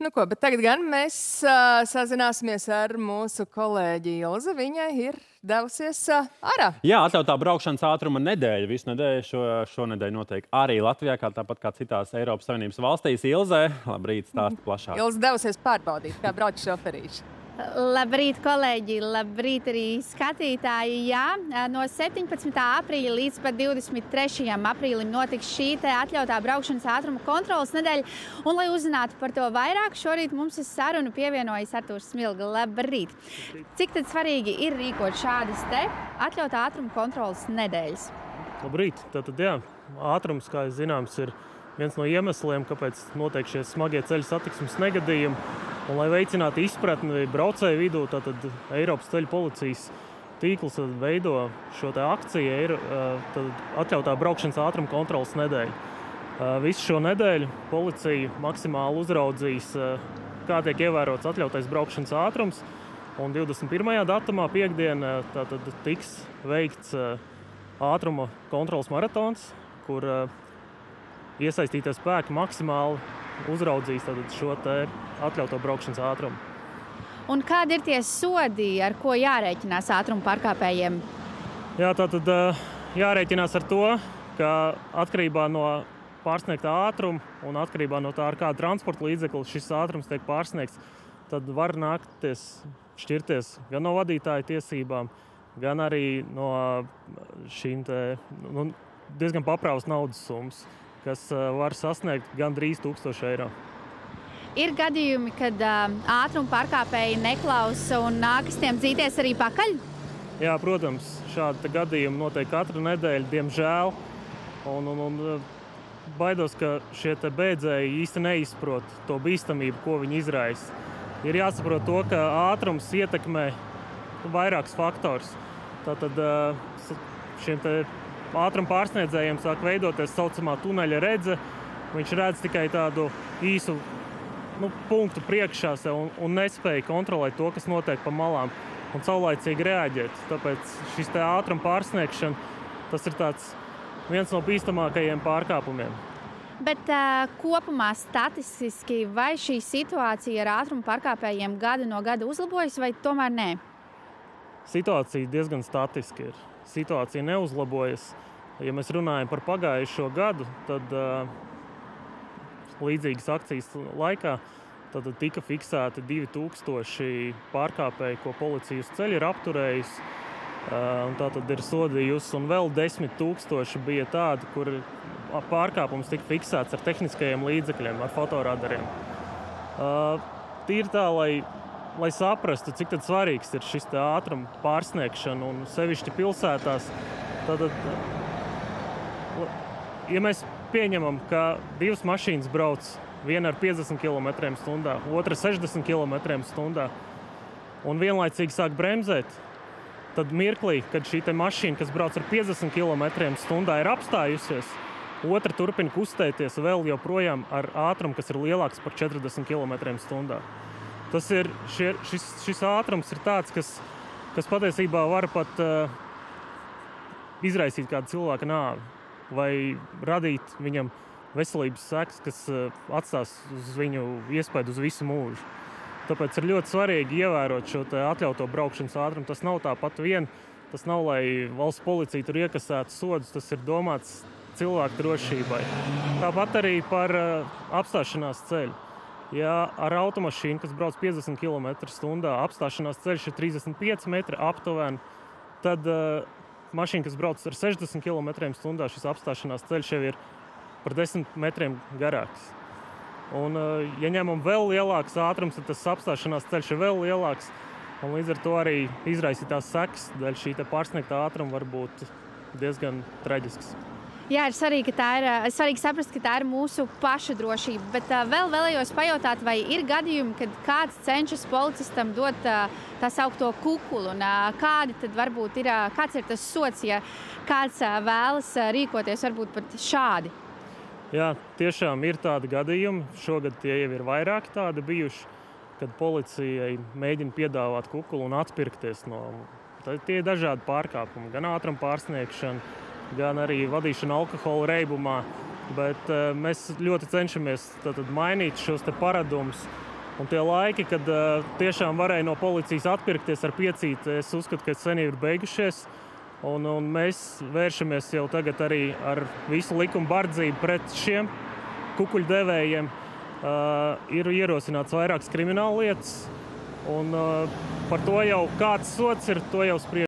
Nu ko, bet tagad gan mēs sazināsimies ar mūsu kolēģi Ilzi. Viņa ir devusies ārā. Jā, atļautā braukšanas ātruma nedēļa. Visu nedēļu šonedēļ notiek arī Latvijā, tāpat kā citās Eiropas Savienības valstīs. Ilze, labrīt, stāsti plašāk. Ilze devusies pārbaudīt, kā brauc šoferīši. Labrīt, kolēģi! Labrīt arī skatītāji! Jā, no 17. aprīļa līdz pat 23. aprīlim notiks šī atļautā braukšanas ātruma kontrolas nedēļa. Un, lai uzzinātu par to vairāk, šorīt mums uz sarunu pievienojas Artūrs Smilga. Labrīt! Cik tad svarīgi ir rīkot šādas atļautā ātruma kontrolas nedēļas? Labrīt! Tātad, jā, ātrums, kā zināms, ir viens no iemesliem, kāpēc notiek šie smagie ceļu satiksmes negadījumi. Un, lai veicinātu izpratni braucēju vidū, tātad Eiropas ceļu policijas tīkls veido šo akciju, ir atļautā braukšanas ātruma kontrolas nedēļa. Visu šo nedēļu policija maksimāli uzraudzīs, kā tiek ievērots atļautais braukšanas ātrums. Un 21. datumā, piekdienā, tātad tiks veikts ātruma kontrolas maratons, kur iesaistītie spēki maksimāli uzraudzīs šo atļauto braukšanas ātrumu. Un kādi ir tie sodi, ar ko jārēķinās ātruma pārkāpējiem? Jā, tātad jārēķinās ar to, ka atkarībā no pārsniegtā ātruma un atkarībā no tā, ar kādu transporta līdzekli šis ātrums tiek pārsniegts, tad var nākties šķirties gan no vadītāja tiesībām, gan arī no šīm diezgan paprāvas naudas summas, kas var sasniegt gandrīz 1000 eiro. Ir gadījumi, kad ātruma pārkāpēji neklausa un nākas tiem dzīties arī pakaļ? Jā, protams, šādi gadījumi notiek katru nedēļu, diemžēl. Un baidos, ka šie bēdzēji īsti neizprot to bīstamību, ko viņi izraisa. Ir jāsaprot to, ka ātrums ietekmē vairākus faktors. Tātad šiem ātruma pārsniedzējiem sāk veidoties saucamā tuneļa redze. Viņš redz tikai tādu īsu punktu priekšā sev un nespēja kontrolēt to, kas notiek pa malām un saulaicīgi reaģēt. Tāpēc šis ātruma pārsniegšana, tas ir viens no bīstamākajiem pārkāpumiem. Bet kopumā statistiski vai šī situācija ar ātruma pārkāpējiem gadu no gada uzlabojas vai tomēr nē? Situācija diezgan statiska ir. Situācija neuzlabojas. Ja mēs runājam par pagājušo gadu, tad līdzīgas akcijas laikā tad tika fiksēti 2000 pārkāpēji, ko policija uz ceļa ir apturējusi. Tātad ir sodījusi, un vēl 10 000 bija tādi, kur pārkāpums tika fiksēts ar tehniskajiem līdzekļiem, ar fotoradariem. Tīri tā, lai saprastu, cik tad svarīgs ir šis ātruma pārsniegšana, un sevišķi pilsētās, tad, ja mēs pieņemam, ka divas mašīnas brauc, viena ar 50 km/h, otra 60 km/h, un vienlaicīgi sāk bremzēt, tad mirklī, kad šī mašīna, kas brauc ar 50 km/h, ir apstājusies, otra turpina kustēties vēl joprojām ar ātrumu, kas ir lielāks par 40 km/h. Tas ir, šis ātrums ir tāds, kas patiesībā var pat izraisīt kādu cilvēka nāvi vai radīt viņam veselības sekas, kas atstās uz viņu iespaidu uz visu mūžu. Tāpēc ir ļoti svarīgi ievērot šo atļauto braukšanas ātrumu. Tas nav tāpat vien, tas nav, lai valsts policija tur iekasētu sodus, tas ir domāts cilvēku drošībai. Tāpat arī par apstāšanās ceļu. Ja ar automašīnu, kas brauc 50 km/h, apstāšanās ceļš ir 35 metri aptuveni, tad mašīna, kas brauc ar 60 km/h, šis apstāšanās ceļš jau ir par 10 metriem garāks. Un, ja ņemam vēl lielāks ātrums, tad tas apstāšanās ceļš ir vēl lielāks, un līdz ar to arī izraisītās sekas dēļ šī pārsniegtā ātruma var būt diezgan traģisks. Jā, ir svarīgi saprast, ka tā ir mūsu paša drošība, bet vēl vēlējos pajautāt, vai ir gadījumi, kad kāds cenšas policistam dot tā saukto kukulu, un kāds ir tas sots, ja kāds vēlas rīkoties varbūt pat šādi? Jā, tiešām ir tādi gadījumi. Šogad tie jau ir vairāki tādi bijuši, kad policijai mēģina piedāvāt kukulu un atpirkties no. Tie ir dažādi pārkāpumi, gan ātruma pārsniegšana, gan arī vadīšana alkohola reibumā. Bet mēs ļoti cenšamies mainīt šos paradumus Un tie laiki, kad tiešām varēja no policijas atpirkties ar piecīti, es uzskatu, ka sen ir beigušies. Un mēs vēršamies jau tagad arī ar visu likumu bardzību pret šiem kukuļdevējiem. Ir ierosināts vairākas krimināla lietas. Un par to jau kāds sods ir, to jau spriež.